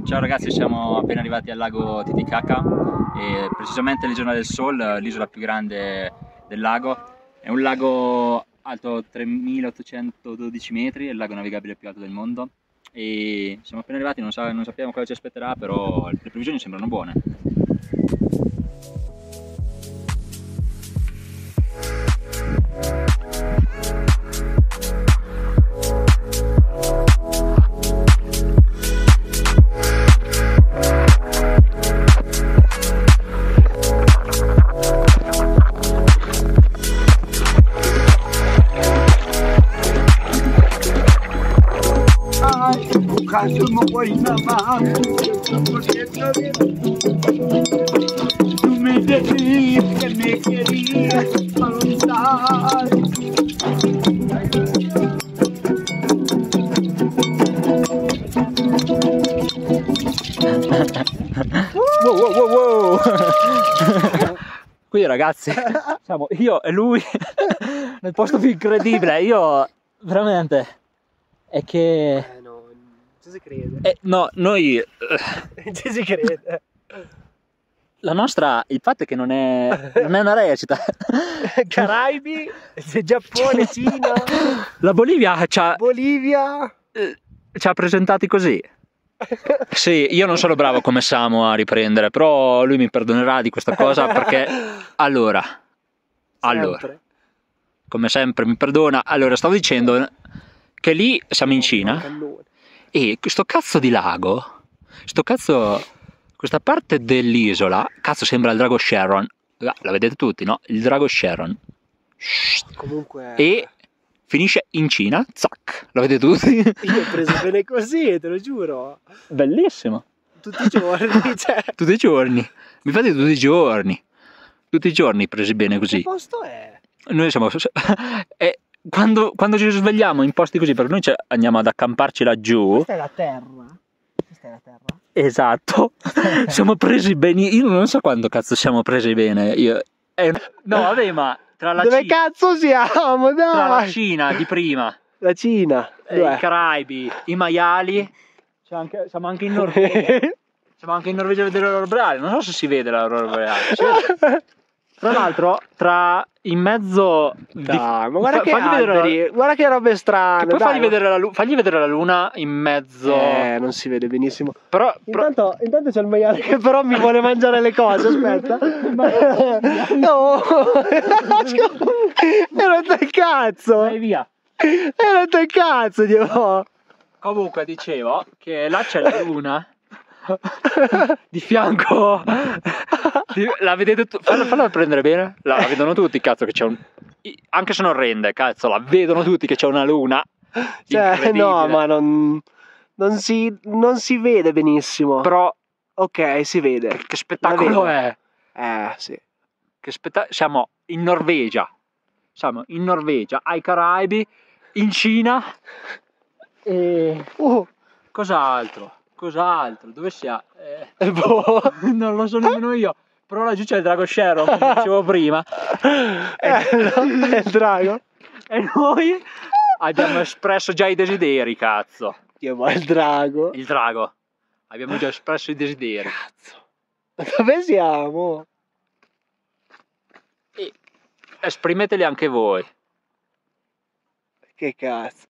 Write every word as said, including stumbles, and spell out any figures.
Ciao ragazzi, siamo appena arrivati al lago Titicaca e precisamente l'Isola del Sol, l'isola più grande del lago. È un lago alto tremilaottocentododici metri, è il lago navigabile più alto del mondo e siamo appena arrivati, non, sa non sappiamo cosa ci aspetterà, però le previsioni sembrano buone. Tú me decís que me querías preguntar. Wow, wow, wow, wow. Qui ragazzi, siamo io e lui nel posto più incredibile. Io veramente è che Eh no, non ci si crede. eh, no, noi Non ci si crede. la nostra, il fatto è che non è, non è una recita. Caraibi, Giappone, Cina, La Bolivia ci ha, Bolivia. eh, ci ha presentati così. Sì, io non sono bravo come Samu a riprendere, però lui mi perdonerà di questa cosa perché allora, allora, Sempre. come sempre mi perdona. Allora, stavo dicendo che lì siamo in Cina Cannone. e questo cazzo di lago, sto cazzo, questa parte dell'isola, cazzo sembra il drago Sharon, la vedete tutti, no? Il drago Sharon. Comunque E finisce in Cina, zac, lo vedete tutti? io ho preso bene così, te lo giuro. Bellissimo. Tutti i giorni, cioè. Tutti i giorni, mi fate tutti i giorni, tutti i giorni presi bene Che così. posto è? Noi siamo, e quando, quando ci svegliamo in posti così, perché noi ci andiamo ad accamparci laggiù, Questa è la terra. Questa è la terra. esatto, siamo presi bene, io non so quando cazzo siamo presi bene, io, eh, no vabbè ma tra la, Dove Cina, cazzo siamo? tra la Dai. Cina di prima, La Cina. eh, i Caraibi, i maiali, c'è anche, siamo anche in Norvegia. Siamo anche in Norvegia a vedere l'aurora boreale, non so se si vede l'aurora boreale. Si vede. Tra l'altro, tra in mezzo di... Dai, ma guarda fa- che fagli vedere alberi, la... guarda che robe strane. Poi dai. fagli vedere, la lu- fagli vedere la luna in mezzo. Eh, non si vede benissimo. Però, però... Intanto, intanto c'è il maiale che però mi vuole mangiare le cose, aspetta. No, è rotto il cazzo. vai via. È rotto il cazzo, Dio. Comunque dicevo che là c'è la luna. Di fianco di- la vedete tu- fallo, fallo prendere bene, la, la vedono tutti cazzo che c'è un, i- anche se non rende cazzo la vedono tutti che c'è una luna, Cioè, incredibile. no, ma non, non, si, non si vede benissimo. Però Ok, si vede. che spettacolo è, Eh, sì. che spetta- siamo in Norvegia, siamo in Norvegia, ai Caraibi, in Cina e Uh, cos'altro? Cos'altro? Dove siamo? Eh, boh. non lo so nemmeno io. Però laggiù c'è il drago Sharon, come dicevo prima. Eh, no, è il drago. E noi abbiamo espresso già i desideri, cazzo. Dio, ma il drago. Il drago. Abbiamo già espresso i desideri. Cazzo. Dove siamo? E esprimeteli anche voi. Che cazzo.